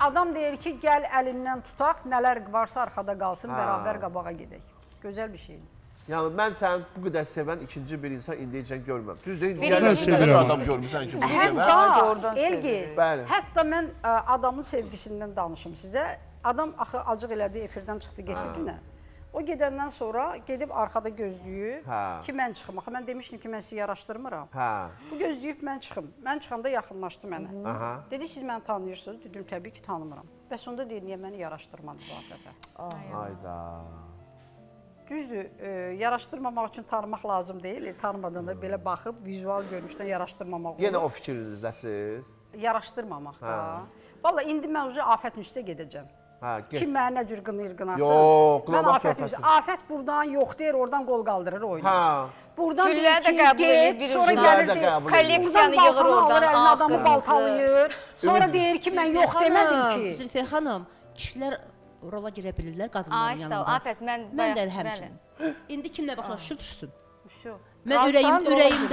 Adam deyir ki, gəl əlindən tutaq, nələr varsa arxada qalsın, bərabər qabağa gedək. Gözəl bir şeydir. Yəni, mən sən bu qədər sevən ikinci bir insan indiyəcən görməm. Düzdür, sevirəm adam görmüsən ki, bu Həcca, Elgiz, hətta mən adamın sevgisindən danışım sizə. Adam axı acıq elədi, efirdən çıxdı, getdi dünə. O gedəndən sonra gedib arxada gözləyib ki, mən çıxım. Axı, mən demişdim ki, mən sizi yaraşdırmıram. Bu gözləyib mən çıxım. Mən çıxanda yaxınlaşdı mənə. Dedi, siz məni tanıyırsınız. Dedim, təbii ki, tanımıram. Bəs onda deyir, niyə məni yaraşdırmadı zafətə? Hayda. Düzdür, yaraşdırmamaq üçün tanımaq lazım deyil. Tanımadığında belə baxıb, vizual görünüşdən yaraşdırmamaq olur. Yenə o fikrinizdəsiz? Yaraşdırmamaq da. Valla, indi mən Afətin üstə gedəcəm. Kim mənə nə cür qınır qınasın? Yox, mən Afət buradan yox deyir, oradan qol qaldırır oynayır. Buradan Güllər də qəbul edir, sonra gəlir deyir, kolleksiyanı yığır oradan, əlini adamı baltalayır. Sonra deyir ki, mən yox demədim ki. Zülfiyə xanım, kişilər rola girə bilirlər qadınların yanında. Afət, mən də həmçinin. İndi kimlə başa düşsün? Mən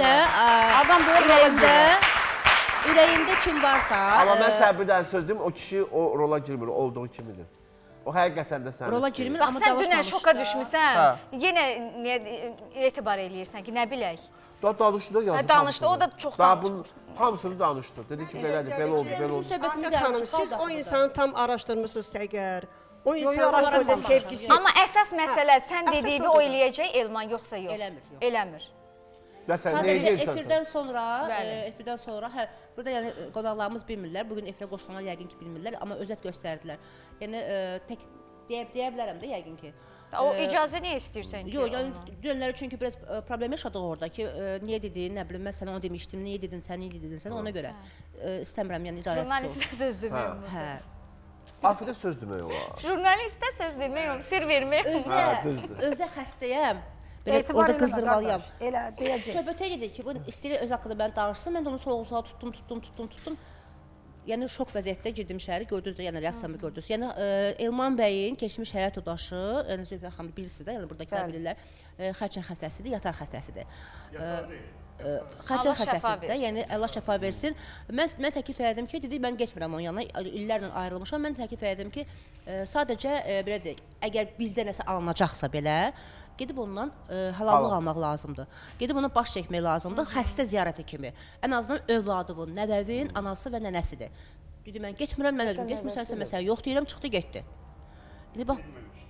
ürəyimdə kim varsa... Amma mən sənə bir dənə söz deyim, o kişi o rola girmir, olduğu kimidir. O həqiqətən də səni rola girmir, amma sən dünən şoka düşmüsən, yenə etibar eləyirsən ki, nə bilək? Danışdı da yazdı. Danışdı, o da çox danışdı. Hamısını danışdı. Dedi ki, belədir, belə oldu, belə oldu. Afət xanım, siz o insanı tam araşdırmışsınız əgər. O insanın sevgisi... Amma əsas məsələ, sən dediyi o eləyəcək Elman, yoxsa yox? Eləmir. Sadəcə efirdən sonra, burada yəni qonaqlarımız bilmirlər, bugün efirə qoşulanlar yəqin ki bilmirlər, amma özət göstərdilər. Yəni, tək deyə bilərəm də yəqin ki. O icazə niyə istəyirsən ki? Yox, yəni dünənləri çünki biraz problem yaşadıq orada ki, niyə dedin, nə bilim, mən sənə onu demişdim, niyə dedin sən, ona görə istəmirəm, yəni icazəsiz olsun. Jurnalistə söz demək olmaz. Afətə söz demək olar. Jurnalistə söz demək olmaz, sir vermək olmaz. Özə xəstəyəm. Orada qızdırmalıyam. Elə deyəcək. Söhbətə gedir ki, bu istəyir öz haqqında mən danışsın, mən də onu soğuq-soğuq tutdum. Yəni, şok vəziyyətdə girdim şəhəri, gördünüz də, yəni reaksiyamı gördünüz. Yəni, Elman bəyin keçmiş həyat yoldaşı, yəni Zülfiyə xanım bilirsiniz də, yəni buradakılar bilirlər, xərçəng xəstəsidir, yataq xəstəsidir. Xərçəng xəstəsidir də, yəni Allah şəfa versin. Mən təklif elədim ki, dedi, mən getmirəm onun yanına, illərlə ayrılmışam, mən təklif elədim ki, sadəcə, belə deyək, əgər bizdə nəsə alınacaqsa belə, gedib ondan halallıq almaq lazımdır. Gedib ona baş çəkmək lazımdır, xəstə ziyarəti kimi. Ən azından övladının, nəvəvin, anası və nənəsidir. Dedi, mən getmirəm, mən dedim, getmirsənsə məsələ yox deyirəm, çıxdı, getdi. İndi bax.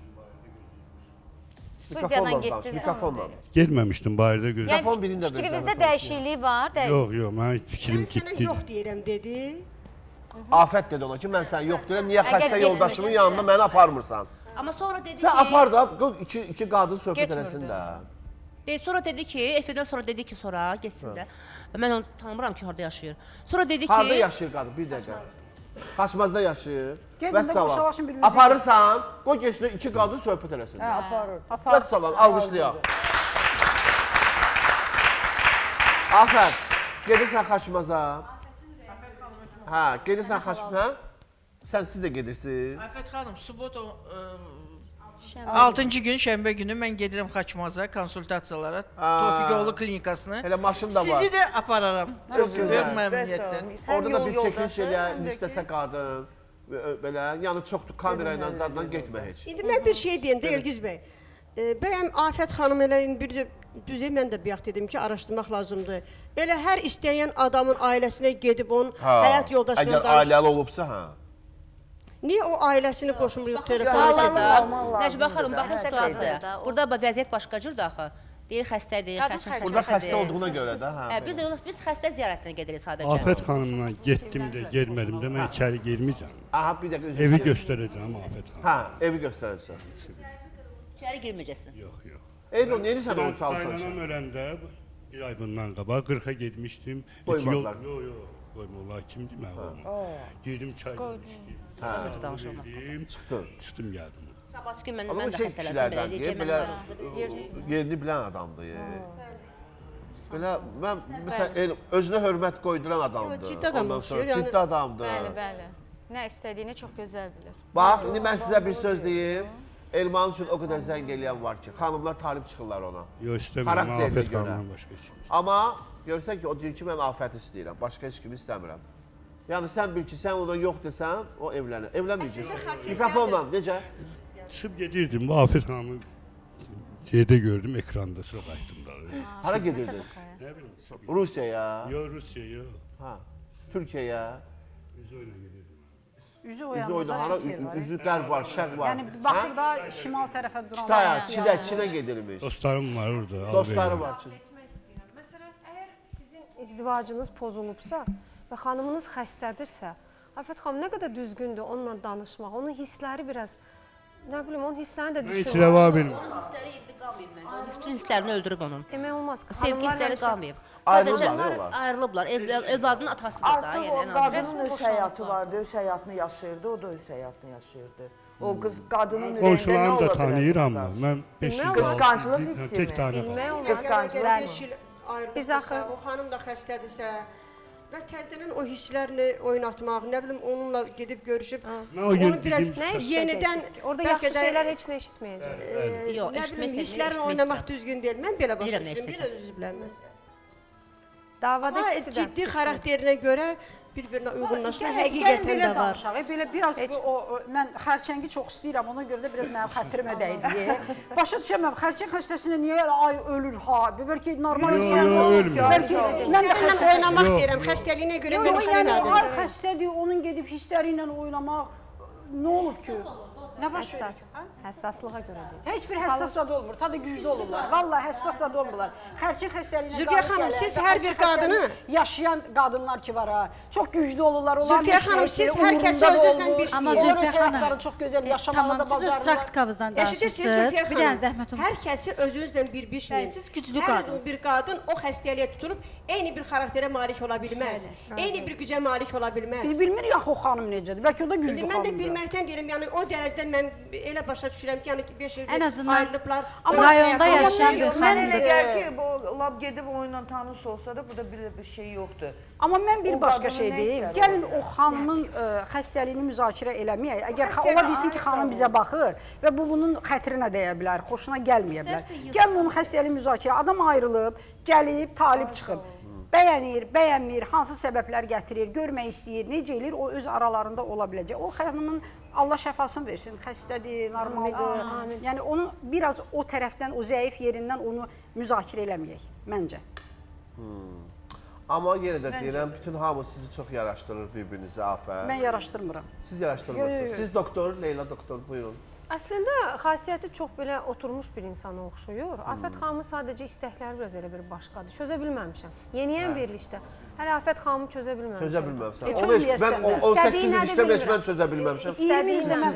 Studiyadan getdiniz. Gelməmişdim, bayırda gözüm. Yəni, fikrimizdə dəyişikliyi var. Yox, mənim fikrim getdi. Mən sənə yox deyirəm, dedi. Afət dedi ona ki, mən sənə yox deyirəm, niyə xəstə yoldaşımın yanında məni aparmırsan? Amma sonra dedi ki... Sən apar da, iki qadın söhbət eləsin də. Sonra dedi ki, efirdən sonra dedi ki, sonra geçsin də. Mən onu tanımıram ki, orada yaşayır. Sonra dedi ki... Harada yaşayır qadın, bir dəqiqə. Xaçmazda yaşayır. Vəssalam. Aparırsan, qoy geçsin, iki qadın söhbət eləsin. Hə, aparır. Vəssalam, alqışlayaq. Afət, gedirsən Xaçmaza. Hə, gedirsən Xaçmaza. Siz də gedirsiniz. Afət xanım, subota 6-cı gün, şənbə günü mən gedirəm Xaçmaza konsultasiyalara, Tofiqoğlu klinikasına. Elə maşın da var. Sizi də apararam, böyük məmnuniyyətdən. Orada da bir çəkiliş elə, istəsə qadın, belə, yəni çoxdur, kamera ilə zaddan getmə heç. İndi mən bir şey deyim də, Elgiz bəy. Bəyəm Afət xanım elə, düzey mən də bir dedim ki, araşdırmaq lazımdır. Elə hər istəyən adamın ailəsinə gedib onun həyat yoldaşına danışır. Əgər ailəli olubsa, hə. Niyə o ailəsini qoşmuruq telefona? Nəcibə xanım, baxın situasiyaya. Burada vəziyyət başqa cürdür axı. Deyir xəstədir, xərçəng Burada xəstə olduğuna görə də, hə. Biz xəstə ziyarətinə gedirik sadəcə. Afət xanımla getdim də, gelmədim də, mən içəri girməyəcəm. Aha, bir dəqiqə. Evi göstərəcəm Afət xanım. Hə, evi göstərəcəm. İçəri girməyəcəksin. Yox, yox. Eylo, neyini sən onu çalışırsan? Qaynanam öləndə, bir ay bundan qabaq 40-a getmişdim. Qoymaqlar. Yox, qoymaqlar, kimdir mən onu? Girdim çay içdim. Çıxdım, gəldim. Sabahsı gün mən də xəstələsəm belə, yerini bilən adamdır. Belə, mən məsələn, özünə hörmət qoyduran adamdır. Ciddi adamdır. Ciddi adamdır. Bəli, bəli. Nə istədiyini çox gözəl bilir. Bax, indi mən sizə bir söz deyim. Elman üçün o qədər zəng eləyən var ki, xanımlar talib çıxırlar ona. Yox, istəmirəm, Afət xanımdan başqa heç kim. Amma görürsən ki, o deyir ki, mən Afəti istəyirəm, başqa heç kimi istəmirəm. Yəni sən bil ki, sən ona yox desən, o evlənir. Evlənməyəcək. xasiyyətlərdir. Mikrofonla, necə? Çıxıb gedirdim, bu Afət xanımı şeydə gördüm, ekranda sıra qayıtdım da. Hara gedirdin? Nə bilim, çıxıb. Rusiyaya, Yo, Rusiya, yo. ha, Türkiyəyə. Biz öyle gedirdim. Üzü Üzü oyananda oyda, çox yer var. üzü qərb var, şərq var. Yəni baxır da şimal tərəfə duran. Kitaya, Çinə gedirmiş. Dostlarım var orada. Dostları var Çin. Məsələn, əgər sizin izdivacınız pozulubsa və xanımınız xəstədirsə, Afət xanım nə qədər düzgündür onunla danışmaq, onun hissləri biraz, nə bilim, onun hisslərini də Heç düşünmək. rəva bilmir. Hissləri evdə qalmayıb məncə. Bütün hisslərini öldürüb onun. Demək olmaz ki, Sevgi hissləri həmişə- qalmayıb. Ayrılıblar, yox var. Ayrılıblar. Övladının atasıdır da. Artıq Yəni, o ən azından. qadının öz həyatı vardı, öz həyatını yaşayırdı, o da öz həyatını yaşayırdı. O qız qadının ürəyində nə Qonşularını ola da bilər? tanıyıram bu mən. Mən 5 il Qısqanclıq hissi Tek mi? tane Bilmək qaldım. olmaz. Qısqanclıq. Bəli. 5 il Biz ayrılıqdırsa, axı- o xanım da xəstədirsə və təzədən o hisslərini oynatmaq, nə bilim onunla gedib görüşüb, Mən o gün onu biraz dedim- Nə yenidən eşidəcəksiniz ki? Orada bəlkə yaxşı də, şeylər heç nə eşitməyəcəksiniz. Yox, nə bilim eşitmək hisslərini istəyirəm, oynamaq eşitmək düzgün deyil. Mən belə başa Bilirəm nə düşürəm, eşidəcəm. bir özü bilməz. Davada Amma ikisi də. ciddi xarakterinə görə bir-birinə uyğunlaşma Gəlin həqiqətən belə də var. danışaq. Belə biraz mən xərçəngi çox istəyirəm. Ona görə də biraz mənim xətrimə dəydi. Başa düşəməm. Xərçəng xəstəsində niyə elə ay ölür ha? Bəlkə normal Yo, insan yo, olur. ölmür. Bəlkə mən də Xəstəliklə xəstə oynamaq Yox. deyirəm, xəstəliyinə görə Yox, belə yəni demədim. ay xəstədir, onun gedib hissləri ilə oynamaq nə olur ki? Nə baş verir? Həssaslığa görə deyil. Heç bir həssas zad olmur. Tadı güclü olurlar. Vallahi həssas zad olmurlar. Xərçəng xəstəliyinə Zülfiyə xanım, siz hər bir qadını yaşayan qadınlar ki var ha, çox güclü olurlar. Onlar Zülfiyə heç xanım, nə siz etmir, hər kəsi umurunda da öz-özünə olmur. bir Amma deyil. Onların Zülfiyə xanım, həyatları çox gözəl yaşamalı Tamam, da siz öz bacarırlar. praktikavızdan Eşidirsiniz danışırsınız. Zülfiyə Bir dənə xanım, zəhmət olmasa. hər kəsi özünüzlə bir biçməyin. Bəli, siz güclü Hər qadınsınız. bir qadın o xəstəliyə tutulub eyni bir xarakterə malik ola bilməz. Eyni bir gücə malik ola bilməz. Biz bilmirik axı o xanım necədir. Bəlkə o da güclü Mən də xanımdır. bilməkdən deyirəm, yəni o dərəcədə mən elə başa düşürəm ki, yəni 5 Ən ildir azından ayrılıblar. Amma rayonda yaşayan bir Mən elə xanımdır. gəlir ki, bu lap gedib onunla tanış olsa da burada bir şey yoxdur. Amma mən bir O başqa qadının şey nə deyim. istər Gəlin orada? o xanımın xəstəliyini müzakirə eləməyək. Əgər xəstəlik ola bilsin ki, ayrı xanım olmalı. bizə baxır və bu bunun xətrinə dəyə bilər, xoşuna gəlməyə bilər. Gəlin onun xəstəliyi müzakirə. Adam ayrılıb, gəlib, talib çıxıb. Bəyənir, bəyənmir, hansı səbəblər gətirir, görmək istəyir, necə eləyir, o öz aralarında ola biləcək. O xanımın Allah şəfasını versin, xəstədir, normaldır. Yəni onu biraz o tərəfdən, o zəif yerindən onu müzakirə eləməyək, məncə. Amma yenə də deyirəm, bütün hamı sizi çox yaraşdırır bir-birinizə, Afət. Mən yaraşdırmıram. Siz yaraşdırmırsınız. Siz doktor, Leyla doktor, buyurun. Əslində xasiyyəti çox belə oturmuş bir insana oxşuyur. Afət xanımın sadəcə istəkləri biraz elə bir başqadır. Çözə bilməmişəm. Yeniyən verilişdə hələ Afət xanımı çözə bilməmişəm. Çözə bilməmsən. Heç Onu olmayasın mən da. 18 İstədiyi il nədir işləmək bilmirəm. mən çözə bilməmişəm. İstədiyini mən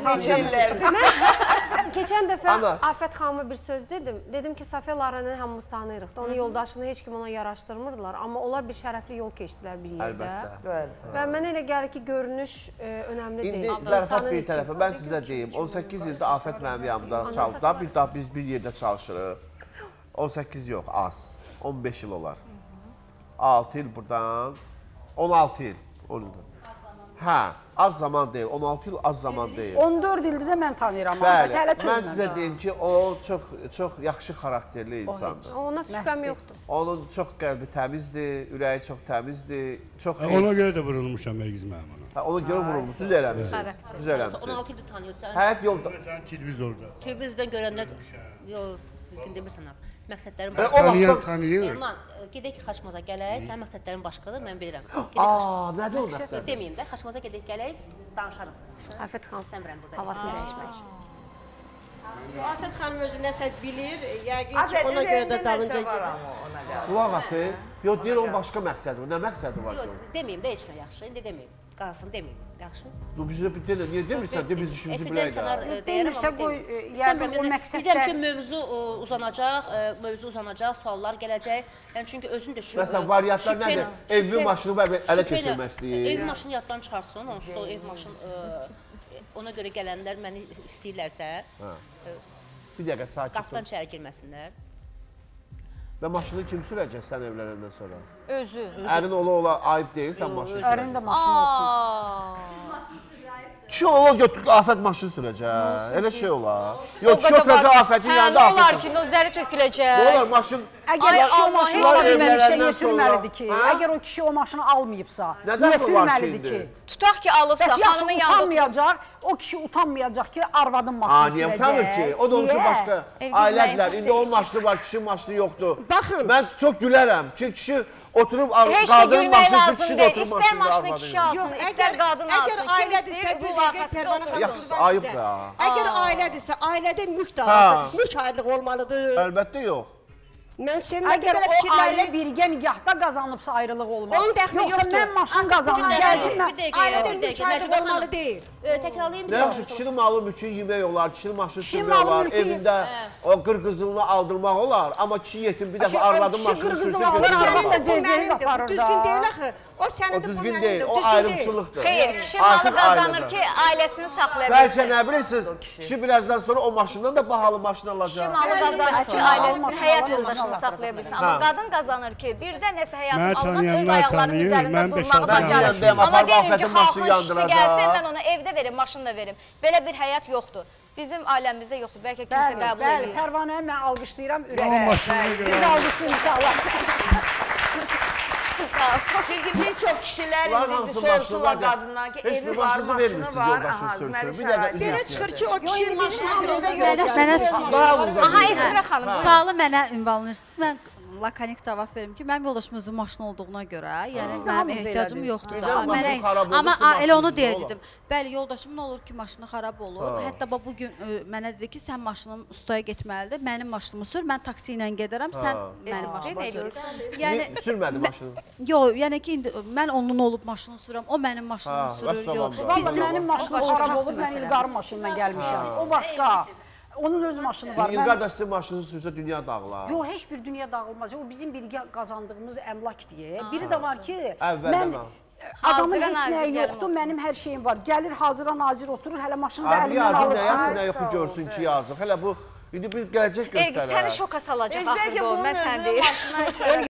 Keçən dəfə Ana. Afət xanıma bir söz dedim. Dedim ki, Safiyə Laranı hamımız tanıyırıq da. Onun yoldaşını heç kim ona yaraşdırmırdılar. Amma onlar bir şərəfli yol keçdilər bir yerdə. Əlbəttə. Bəli. Və mənə elə gəlir ki, görünüş önəmli deyil. İndi zarafat bir tərəfə, mən sizə deyim, 18 ildə Afət mənim yanımda çalışdı. Bir daha biz bir yerdə çalışırıq. 18 yox, az. 15 il olar. 6 il buradan, 16 il. Hə, az zaman deyil, 16 il az zaman deyil. 14 ildir də mən tanıyıram. Bəli, Hələ mən çözməmişəm. sizə deyim ki, o çox yaxşı xarakterli insandır. Ona şübhəm yoxdur. Onun çox qəlbi təmizdir, ürəyi çox təmizdir, çox Ona görə də vurulmuşam Ərgiz mənim ona. ona görə vurulmuş, düz eləmişsiniz. Düz eləmişsiniz. 16 ildir tanıyırsan. Həyat yolda. Sən televizorda. Televizordan görəndə yox, düzgün demirsən axı. Məqsədlərim O başqadır. Tanıyan tanıyır. Elman, gedək ki, Xaçmaza gələk. Sənin məqsədlərin başqadır, mən bilirəm. Nədir o məqsəd? Deməyim də, Xaçmaza gedək gələk, danışarıq. Afət xanım İstəmirəm burada. havasını dəyişmək. Afət xanım özü nəsə bilir, yəqin ki, Afət ona görə də ürəyində dalınca nəsə var gedir. amma ona görə. Qulaq asın. Yox, deyir onun başqa məqsədi var. Nə məqsədi var ki? Yox, deməyim də heç nə yaxşı, indi deməyim. Qalsın deməyim. Yaxşı? Bu bizə bir dənə niyə demirsən? De biz işimizi bilək də. Demirsə qoy, yəqin o məqsədlər... Bilirəm ki, mövzu uzanacaq, suallar gələcək. Yəni çünki özün də Məsələn, variantlar nədir? Evin maşını və ələ keçirmək istəyir. Ev maşını yaddan çıxartsın, onsuz da o ev maşını ona görə gələnlər məni istəyirlərsə, Bir dəqiqə sakit qapıdan ol. içəri girməsinlər. Və maşını kim sürəcək sən evlənəndən sonra? Özü. Ərin ola ayıb deyil sən maşını sürəcək. Ərin də maşın olsun. Aa. Biz maşını sürəyib Kişi o götürüb afət maşını sürəcək. Elə şey olar. Yox, kişi oturacaq afətin yanında Nə afət. olar ki, nozəri töküləcək. Nə olar maşın? Əgər kişi o maşını almayıbsa, niyə sürməlidir ki? Hə? Əgər o kişi o maşını almayıbsa, Nədən niyə bu var sürməlidir ki ki? indi? Tutaq ki, alıbsa, Bəs yaxşı xanımın yanında oturub. utanmayacaq, o kişi utanmayacaq ki, arvadın maşını Niyə sürəcək. utanır ki? O da onun üçün başqa ailədirlər. İndi onun maşını var, kişinin maşını yoxdur. Baxın. Mən çox gülərəm ki, kişi oturub Heç də qadının gülmək maşını lazım kişi də deyil. oturub İstər maşını arvadının kişi yanında. alsın, istər qadın alsın. Əgər Kim ailədirsə, istəyir, bir bu dəqiqə arxasında Pərvanə otursun. xanım, Yaxşı, qurban ayıb sizə. da. Əgər ailədirsə, ailədə mülk dağılsın, mülk ayrılıq olmalıdır. Əlbəttə yox. Mən sevmədim Əgər belə o ailə fikirləri. birgə nigahda qazanıbsa ayrılıq olmaz. Onun dəxli Yoxsa yoxdur. mən maşın qazandım, gəlsin mən. Ailədə mülk ayrılıq olmalı deyil. Təkrarlayım. Nə yaxşı, kişinin malı mülkünü yemək olar, kişinin maşını Kişinin sürmək malı olar, mülkü- evində o qırqızılını aldırmaq olar, amma kişi yetim bir dəfə Kişi- arvadın kişi maşını qırqızını sürsə alır, O görürsən. arvadın da sənindir, bu ceyceğiz mənimdir. Bu aparır düzgün da. deyil axı. O O sənindir, bu düzgün mənimdir. deyil, o Düzgün deyil. ayrımçılıqdır. Xeyr, kişi malı Artıq qazanır ayrıdır. ki, ailəsini saxlaya Bəlkə bilsin. nə bilirsiniz, kişi birazdan sonra o maşından da bahalı maşın Kişi alacaq. malı qazanır ki, ailəsini, həyat yoldaşını saxlaya bilsin. Amma Ha. qadın qazanır ki, birdən nəsə Mən həyatını almaz, öz tanıyanlar ayaqlarının tanıyır, üzərində mən beş durmağı altı bacarır. yaşındayım, Amma aparıb deyin ki, afətin maşını xalqın kişisi yandıracaq. gəlsin, mən ona evdə verim, maşını da verim. Belə bir həyat yoxdur. Bizim ailəmizdə yoxdur. Bəlkə kimsə Bəli, qəbul bəli, edir. Pərvanəyə mən alqışlayıram O ürəklə. maşına Siz görə. də alqışlayın inşallah. Çünki bir çox kişilər Bunların indi hamısı soruşurlar maşınlar qadından ki, Heç evi bir var, maşını maşını vermirsiniz var, yoldaşını aha, sürsün. deməli Bir dəqiqə şərait. üzr Belə istəyirəm. çıxır ki, o kişinin maşına görə də Mənə Daha uza Aha, gedir. İsra xanım. buyurun. sualı mənə ünvanlayırsınız. Mən lakanik cavab verim ki, mənim yoldaşım özü maşın olduğuna görə, yəni Biz də mənim hamımız ehtiyacım elədik. yoxdur da. Birdən maşın xarab oldu, Amma sizin elə onu maşınınız deyəcəkdim. Bəli, yoldaşım nə olur ki, maşını xarab olur. Hətta bu gün mənə dedi ki, sən maşının ustaya getməlidir. Mənim maşınımı sür, mən taksi ilə gedərəm, sən mənim maşınımı sür. Yəni sürmədi maşını. Yox, yəni ki, indi mən onun olub maşını sürürəm, o mənim maşınımı sürür. vəssalam Yox. da. Valla mənim maşınım başqa xarab vaxt olub, mən məsələsi. İlqarın maşınla gəlmişəm. O başqa. Onun öz maşını var. İlqar da sizin maşınınızı sürsə dünya dağılar. Yox, heç bir dünya dağılmaz. O bizim birgə qazandığımız əmlak deyə. Biri də var ki, Əvvəldən mən al. adamın Hazıra heç nazir nəyi gəlin yoxdur, otursun. mənim hər şeyim var. Gəlir hazıra nazir oturur, hələ maşını da Abi əlimdən yazıq nə alırsan. yaxın nə yoxu görsün ki yazıq. Hələ bu indi bir gələcək Elgi, göstərər. səni şoka salacaq Bəlkə axırda o, bunun mən sən özünün deyirəm. maşına